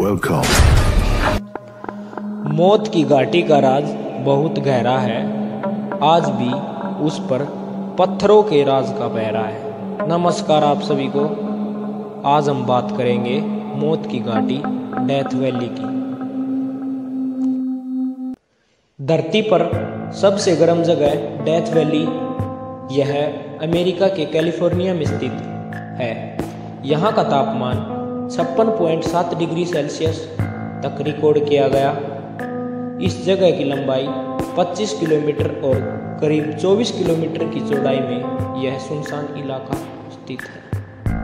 Welcome. मौत की घाटी का राज बहुत गहरा है, आज भी उस पर पत्थरों के राज का पहरा है। नमस्कार आप सभी को। आज हम बात करेंगे मौत की घाटी डेथ वैली की। धरती पर सबसे गर्म जगह डेथ वैली यह अमेरिका के कैलिफोर्निया में स्थित है। यहाँ का तापमान 56.7 डिग्री सेल्सियस तक रिकॉर्ड किया गया। इस जगह की लंबाई 25 किलोमीटर और करीब 24 किलोमीटर की चौड़ाई में यह सुनसान इलाका स्थित है।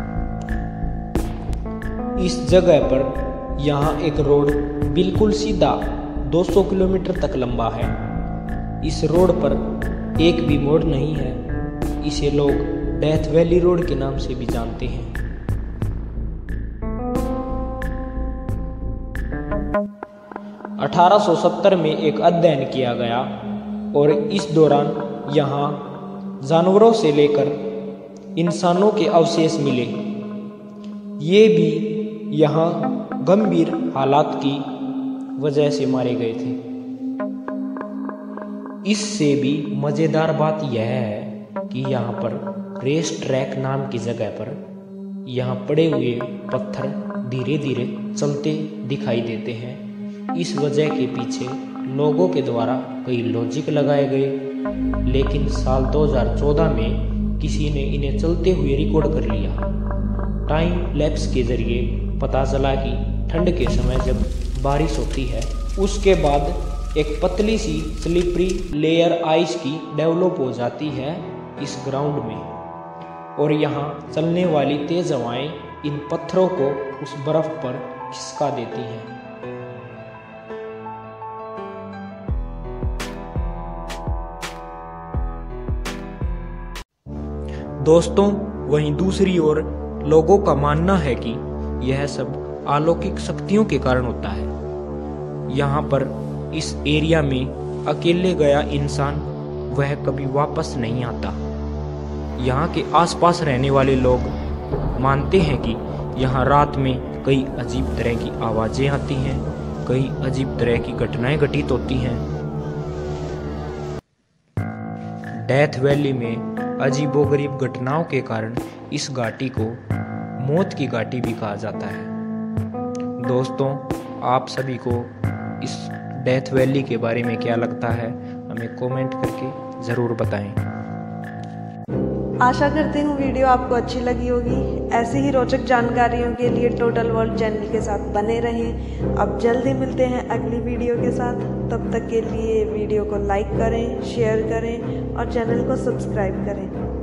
इस जगह पर यहाँ एक रोड बिल्कुल सीधा 200 किलोमीटर तक लंबा है। इस रोड पर एक भी मोड़ नहीं है। इसे लोग डेथ वैली रोड के नाम से भी जानते हैं। 1870 में एक अध्ययन किया गया और इस दौरान यहाँ जानवरों से लेकर इंसानों के अवशेष मिले। ये भी यहाँ गंभीर हालात की वजह से मारे गए थे। इससे भी मजेदार बात यह है कि यहाँ पर रेस ट्रैक नाम की जगह पर यहाँ पड़े हुए पत्थर धीरे धीरे चलते दिखाई देते हैं। इस वजह के पीछे लोगों के द्वारा कई लॉजिक लगाए गए, लेकिन साल 2014 में किसी ने इन्हें चलते हुए रिकॉर्ड कर लिया। टाइम लैप्स के जरिए पता चला कि ठंड के समय जब बारिश होती है उसके बाद एक पतली सी स्लिपरी लेयर आइस की डेवलप हो जाती है इस ग्राउंड में, और यहाँ चलने वाली तेज हवाएं इन पत्थरों को उस बर्फ पर खिसका देती हैं। दोस्तों, वहीं दूसरी ओर लोगों का मानना है कि यह सब अलौकिक शक्तियों के कारण होता है। यहाँ पर इस एरिया में अकेले गया इंसान वह कभी वापस नहीं आता। यहाँ के आसपास रहने वाले लोग मानते हैं कि यहाँ रात में कई अजीब तरह की आवाजें आती हैं, कई अजीब तरह की घटनाएं घटित होती हैं। डेथ वैली में अजीबोगरीब घटनाओं के कारण इस घाटी को मौत की घाटी भी कहा जाता है। दोस्तों, आप सभी को इस डेथ वैली के बारे में क्या लगता है, हमें कमेंट करके ज़रूर बताएं। आशा करती हूँ वीडियो आपको अच्छी लगी होगी। ऐसी ही रोचक जानकारियों के लिए टोटल वर्ल्ड चैनल के साथ बने रहें। अब जल्दी मिलते हैं अगली वीडियो के साथ। तब तक के लिए वीडियो को लाइक करें, शेयर करें और चैनल को सब्सक्राइब करें।